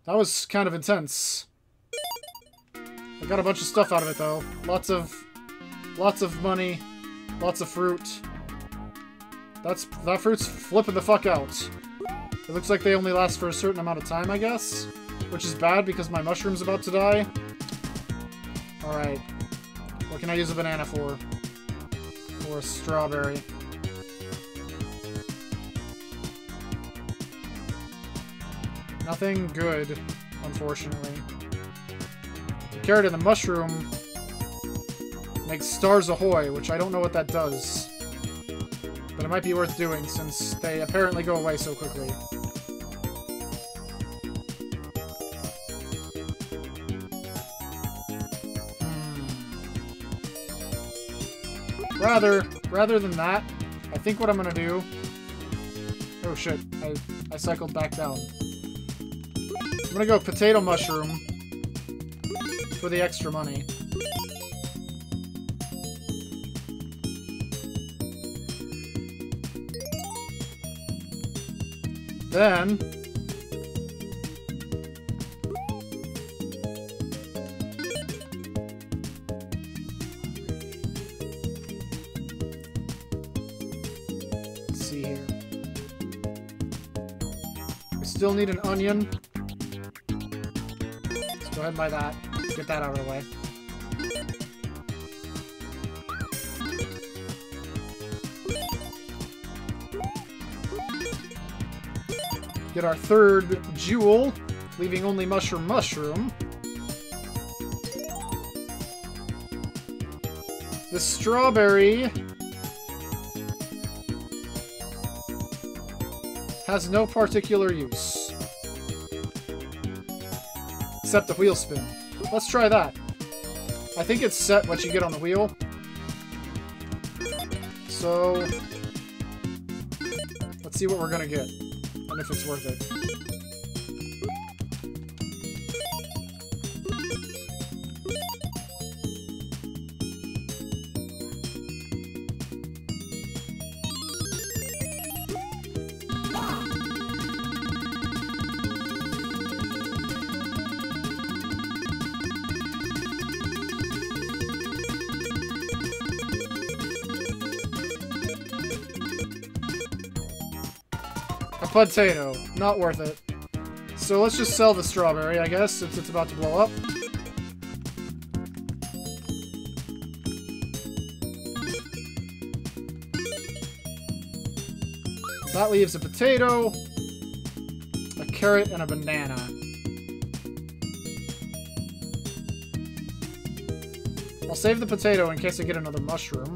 That was kind of intense. I got a bunch of stuff out of it, though. Lots of money. Lots of fruit. That fruit's flipping the fuck out. It looks like they only last for a certain amount of time, I guess. Which is bad because my mushroom's about to die. Alright. What can I use a banana for? Or a strawberry? Nothing good, unfortunately. The carrot and the mushroom makes stars ahoy, which I don't know what that does. But it might be worth doing, since they apparently go away so quickly. Rather than that, I think what I'm gonna do... Oh shit, I cycled back down. I'm gonna go potato mushroom for the extra money. Then... let's see here. We still need an onion. Let's go ahead and buy that. Get that out of the way. Get our third jewel, leaving only mushroom. The strawberry has no particular use. Except the wheel spin. Let's try that. I think it's set what you get on the wheel. So, let's see what we're gonna get. And if it's worth it. Potato. Not worth it. So let's just sell the strawberry, I guess, since it's about to blow up. That leaves a potato, a carrot, and a banana. I'll save the potato in case I get another mushroom.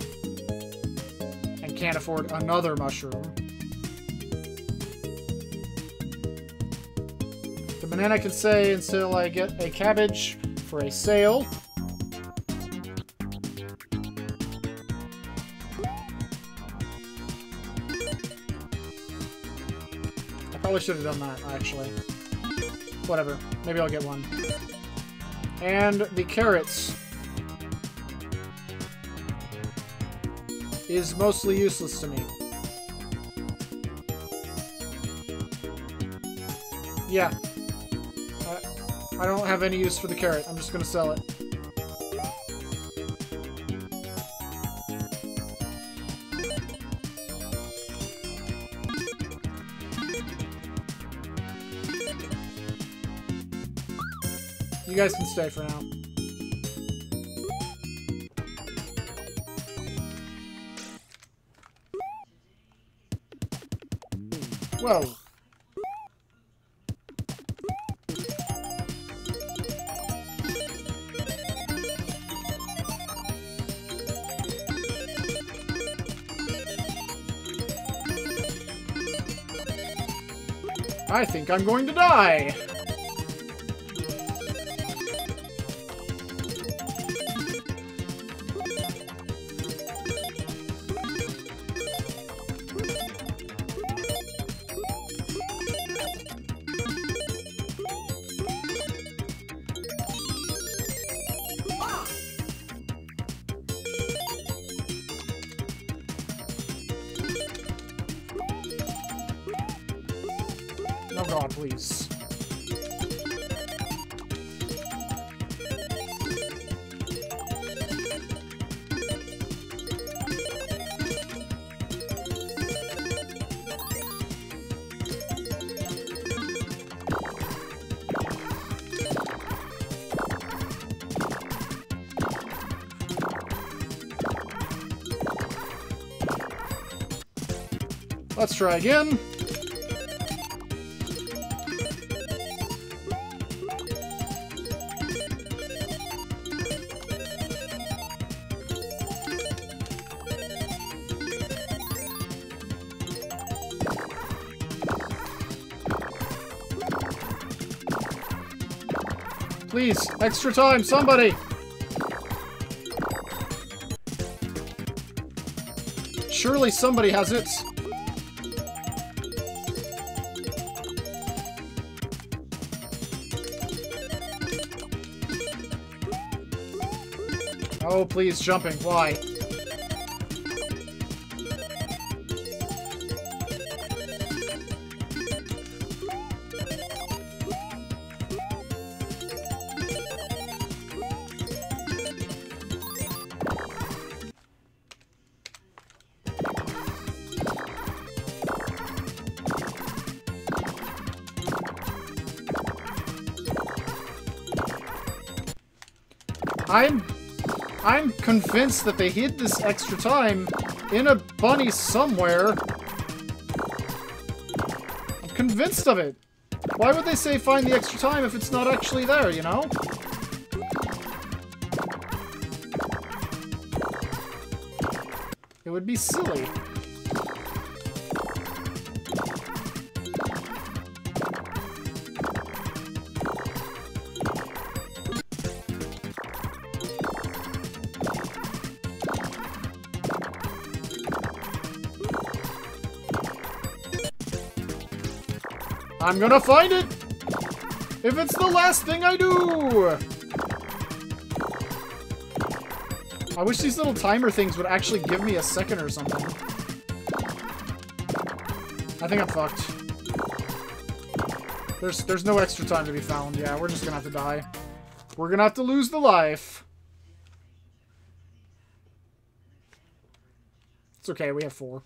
And can't afford another mushroom. The banana can stay until I get a cabbage for a sale. I probably should have done that, actually. Whatever. Maybe I'll get one. And the carrots is mostly useless to me. Yeah. I don't have any use for the carrot. I'm just gonna sell it. You guys can stay for now. Whoa. I think I'm going to die! Oh god, please. Let's try again. Please, extra time, somebody! Surely somebody has it. Oh, please, jumping. Why? I'm convinced that they hid this extra time in a bunny somewhere. I'm convinced of it. Why would they say find the extra time if it's not actually there, you know? It would be silly. I'm gonna find it! If it's the last thing I do! I wish these little timer things would actually give me a second or something. I think I'm fucked. There's no extra time to be found. Yeah, we're just gonna have to die. We're gonna have to lose the life. It's okay, we have 4.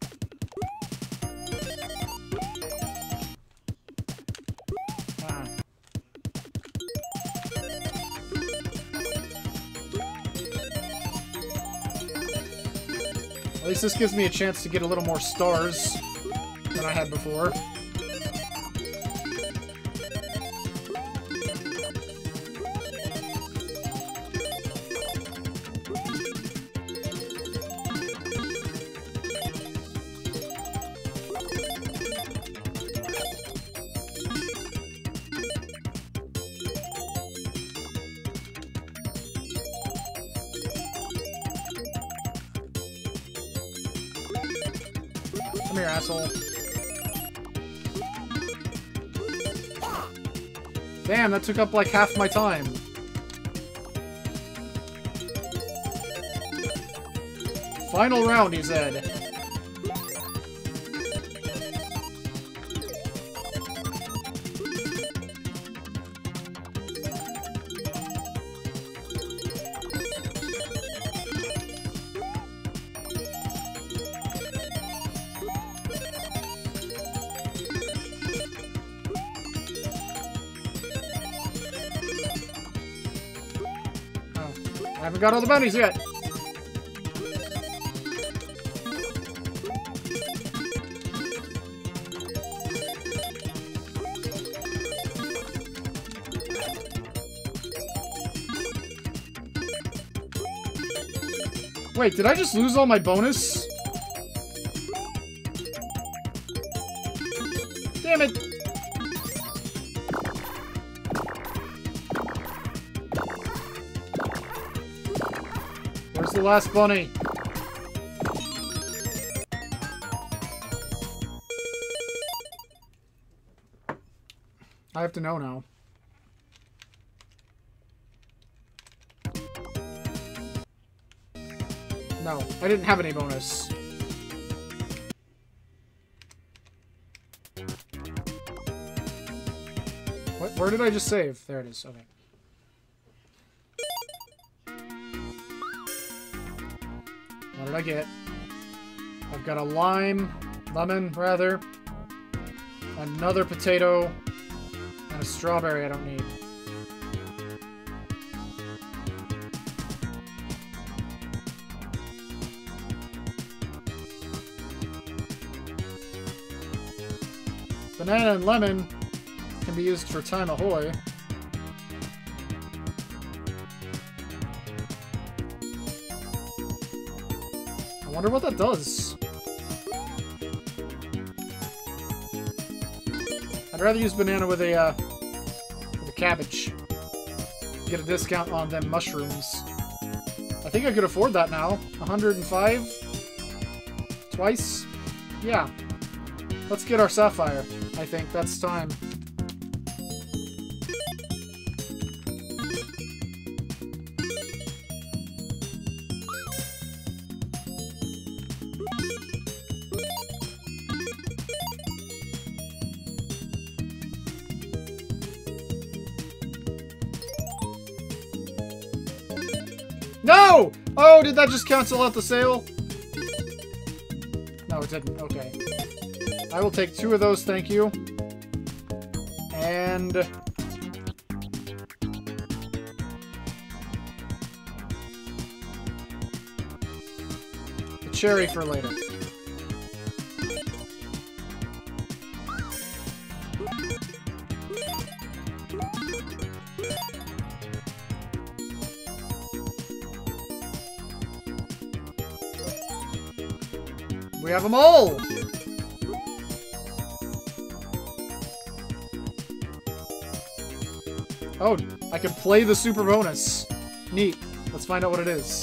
At least this gives me a chance to get a little more stars than I had before. Come here, asshole. Damn, that took up like half my time. Final round, he said. I haven't got all the bounties yet. Wait, did I just lose all my bonus? Damn it! Where's the last bunny? I have to know now. No, I didn't have any bonus. What? Where did I just save? There it is. Okay. What did I get? I've got a lemon, rather, another potato, and a strawberry I don't need. Banana and lemon can be used for Time Ahoy. I wonder what that does. I'd rather use banana with a cabbage. Get a discount on them mushrooms. I think I could afford that now. 105? Twice? Yeah. Let's get our sapphire. I think that's time. No! Oh, did that just cancel out the sale? No, it didn't. Okay. I will take 2 of those, thank you. And... a cherry for later. We have them all! Oh, I can play the super bonus. Neat. Let's find out what it is.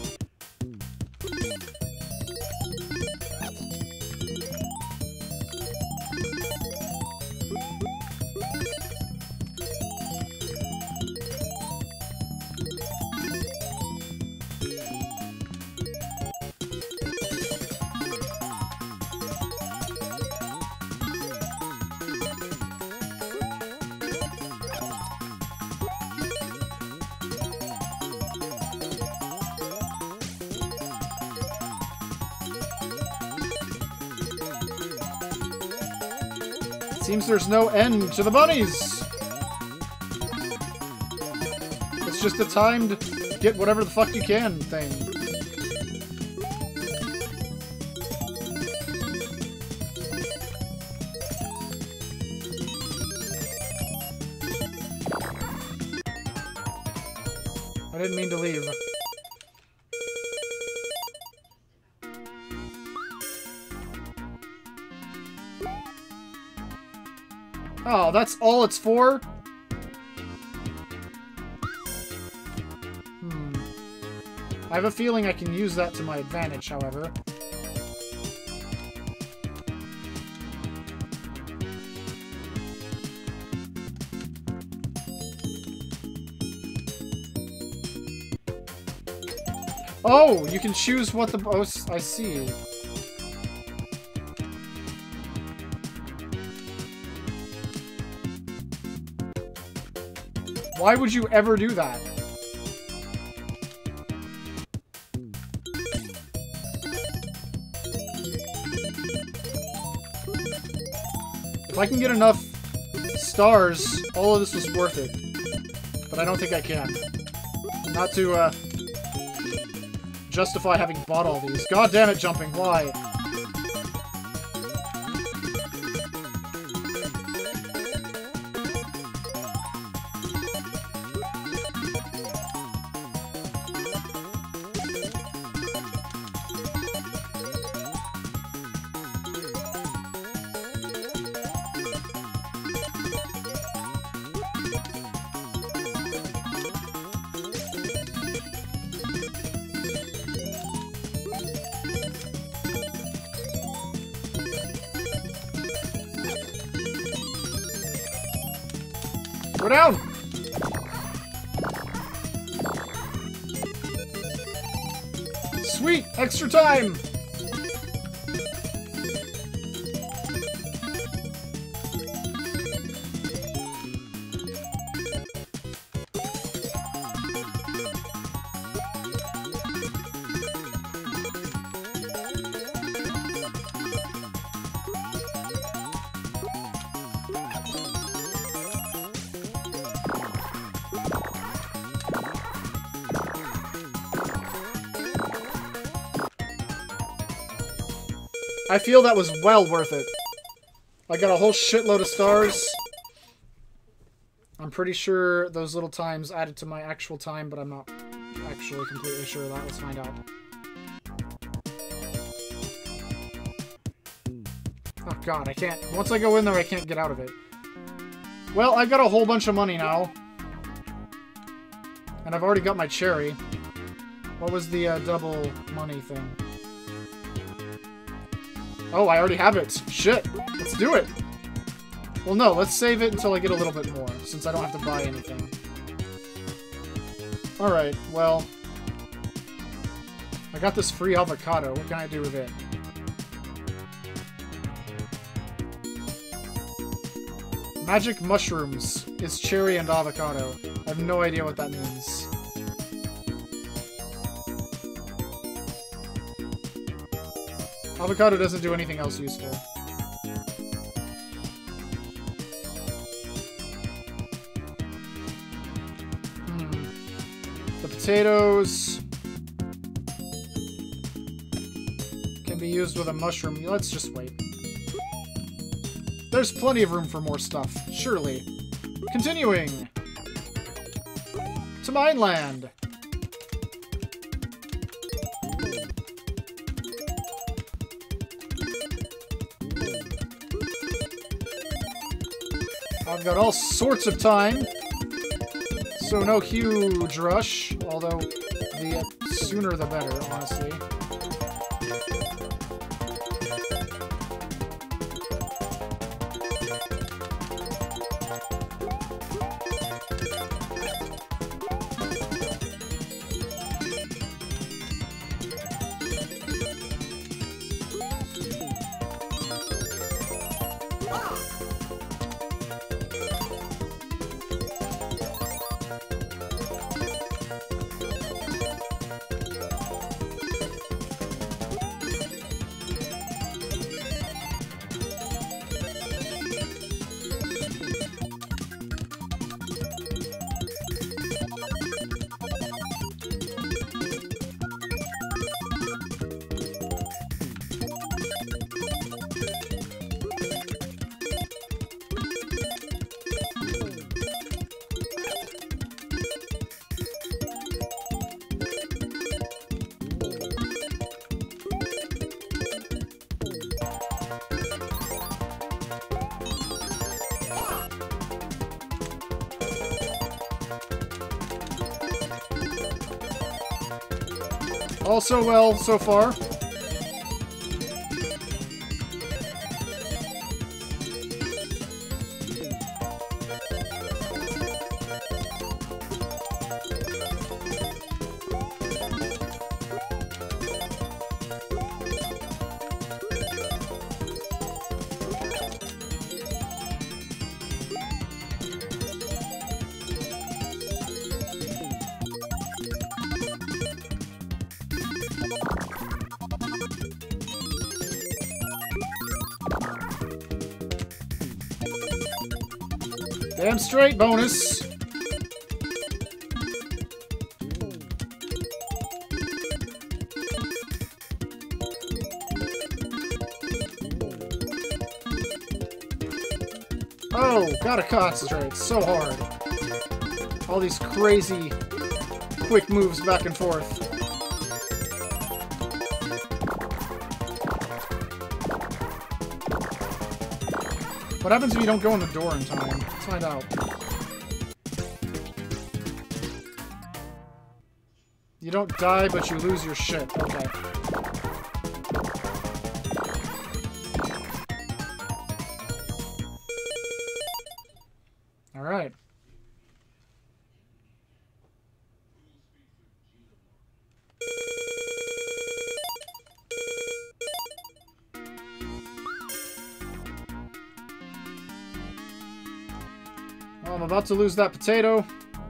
Seems there's no end to the bunnies! It's just a timed get whatever the fuck you can thing. I didn't mean to leave. Oh, that's all it's for? I have a feeling I can use that to my advantage, however. Oh, you can choose what the... Oh, I see. Why would you ever do that? If I can get enough stars, all of this was worth it. But I don't think I can. Not to, justify having bought all these. God damn it, jumping. Why? Go down! Sweet! Extra time! I feel that was well worth it. I got a whole shitload of stars. I'm pretty sure those little times added to my actual time, but I'm not actually completely sure of that. Let's find out. Oh god, I can't... Once I go in there, I can't get out of it. Well, I've got a whole bunch of money now. And I've already got my cherry. What was the double money thing? Oh, I already have it. Shit. Let's do it. Well, no. Let's save it until I get a little bit more, since I don't have to buy anything. Alright, well... I got this free avocado. What can I do with it? Magic mushrooms is cherry and avocado. I have no idea what that means. Avocado doesn't do anything else useful. The potatoes can be used with a mushroom. Let's just wait. There's plenty of room for more stuff, surely. Continuing! To Mineland! I've got all sorts of time, so no huge rush, although the sooner the better, honestly. All so well so far. Damn straight bonus. Oh, gotta concentrate. It's so hard. All these crazy quick moves back and forth. What happens if you don't go in the door in time? Let's find out. You don't die, but you lose your shit. Okay. Alright. Well, I'm about to lose that potato.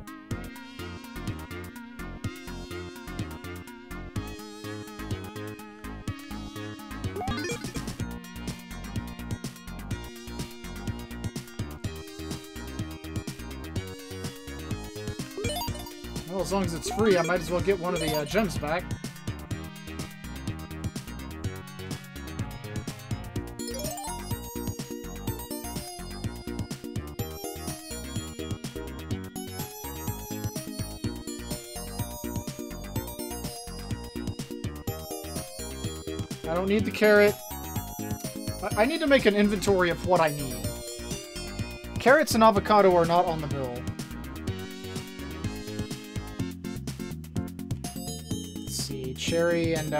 Well, as long as it's free, I might as well get one of the gems back. I don't need the carrot. I need to make an inventory of what I need. Carrots and avocado are not on the bill. Let's see, cherry and,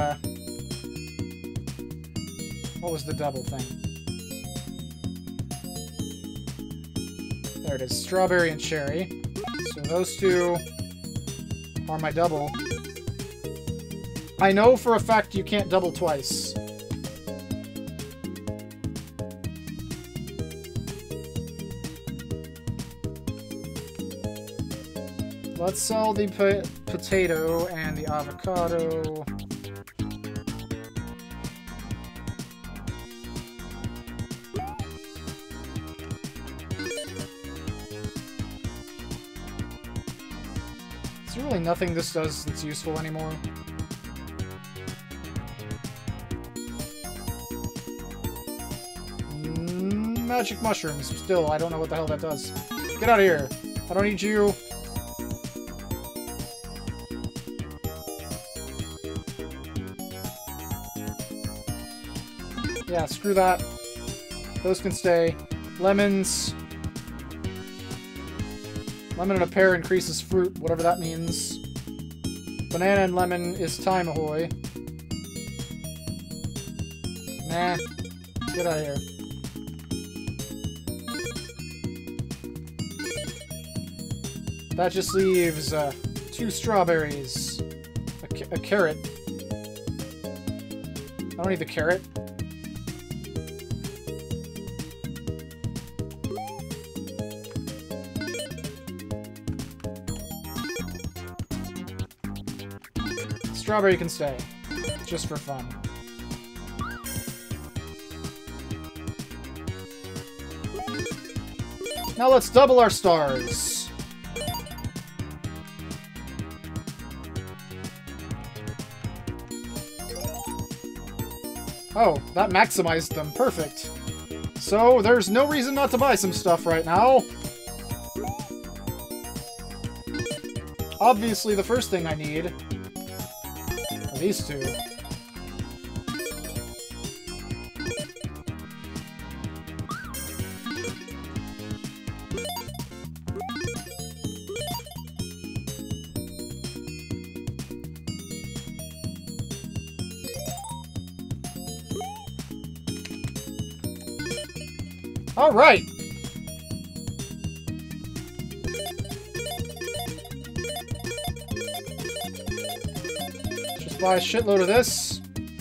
what was the double thing? There it is, strawberry and cherry. So those two are my double. I know for a fact you can't double twice. Let's sell the potato and the avocado. There's really nothing this does that's useful anymore. Magic mushrooms. Still, I don't know what the hell that does. Get out of here. I don't need you. Yeah, screw that. Those can stay. Lemons. Lemon and a pear increases fruit, whatever that means. Banana and lemon is time ahoy. Nah. Get out of here. That just leaves 2 strawberries. A carrot. I don't need the carrot. Strawberry can stay. Just for fun. Now let's double our stars. Oh, that maximized them. Perfect. So, there's no reason not to buy some stuff right now. Obviously, the first thing I need are these two. All right. Just buy a shitload of this.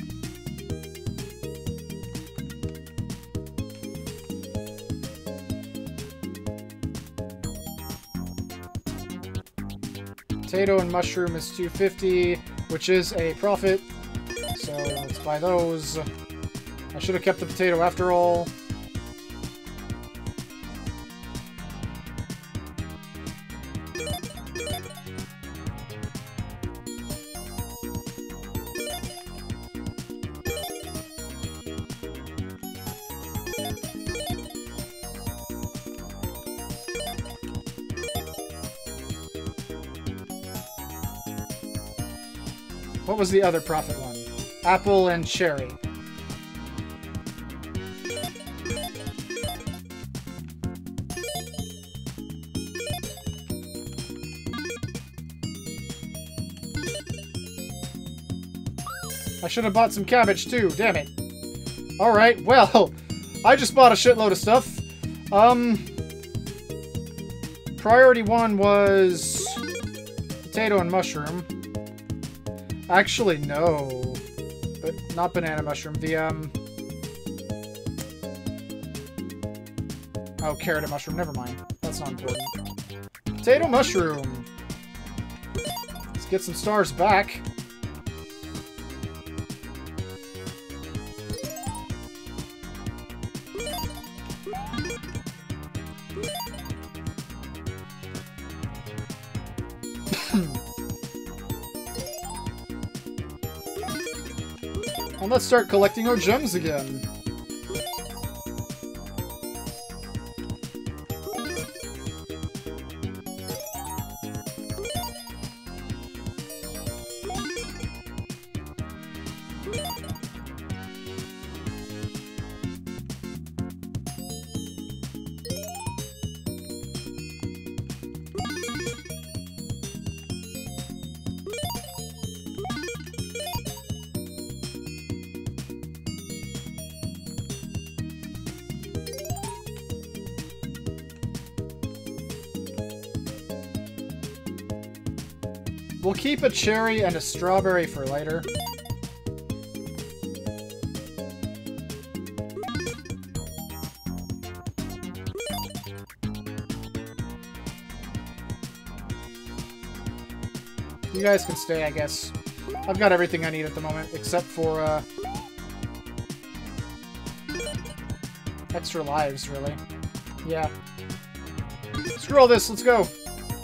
Potato and mushroom is $2.50, which is a profit. So let's buy those. I should have kept the potato after all. What was the other profit one? Apple and cherry. I should have bought some cabbage too, damn it. Alright, well, I just bought a shitload of stuff. Priority 1 was potato and mushroom. Actually, no. But not banana mushroom. The, oh, carrot and mushroom. Never mind. That's not important. Potato mushroom. Let's get some stars back. And let's start collecting our gems again. We'll keep a cherry and a strawberry for later. You guys can stay, I guess. I've got everything I need at the moment, except for, extra lives, really. Yeah. Screw all this, let's go!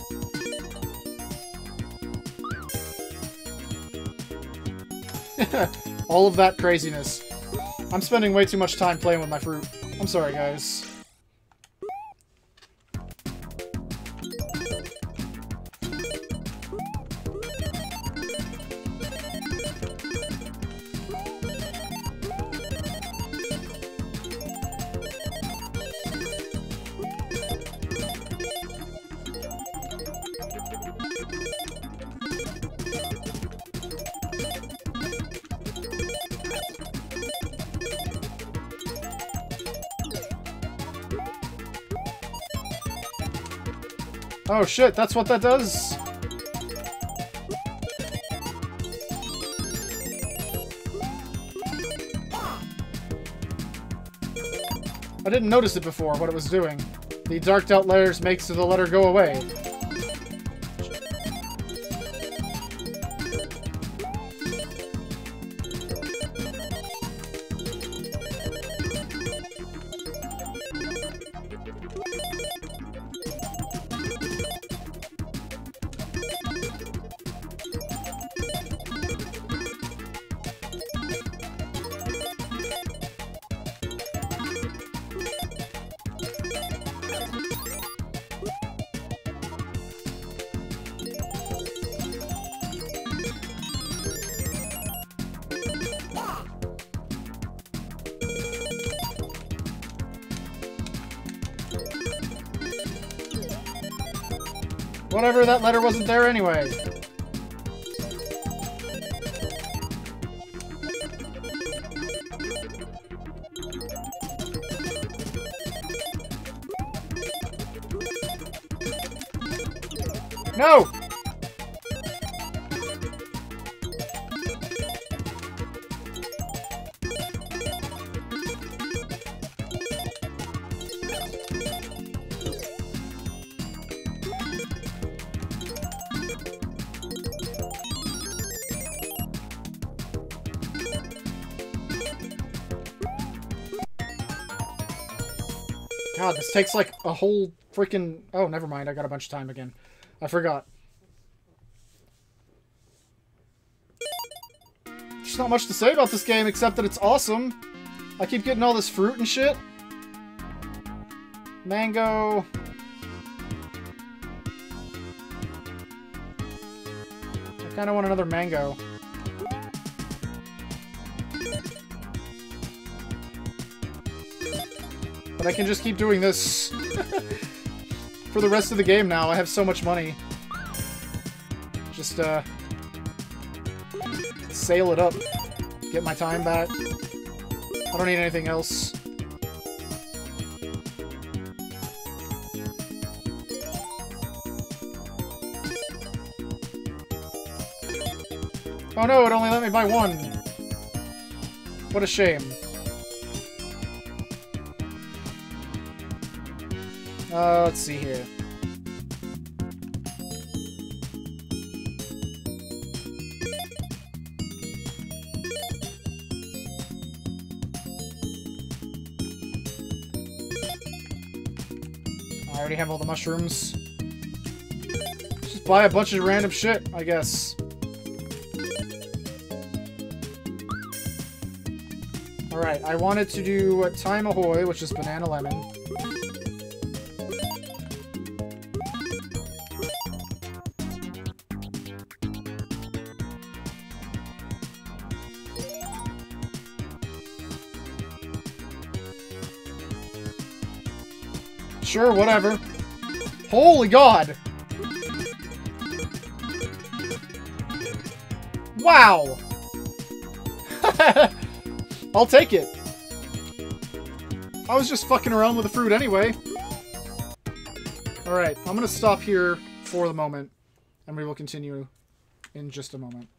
All of that craziness. I'm spending way too much time playing with my fruit. I'm sorry, guys. Oh shit, that's what that does? I didn't notice it before, what it was doing. The darked out layers makes the letter go away. Whatever, that letter wasn't there anyway. No! God, this takes like a whole freaking... Oh, never mind. I got a bunch of time again. I forgot. There's not much to say about this game except that it's awesome. I keep getting all this fruit and shit. Mango. I kind of want another mango. But I can just keep doing this for the rest of the game now. I have so much money. Just, sail it up. Get my time back. I don't need anything else. Oh no, it only let me buy one. What a shame. Let's see here. I already have all the mushrooms. Just buy a bunch of random shit, I guess. Alright, I wanted to do Time Ahoy, which is banana lemon. Sure, whatever. Holy God! Wow! I'll take it. I was just fucking around with the fruit anyway. Alright, I'm gonna stop here for the moment, and we will continue in just a moment.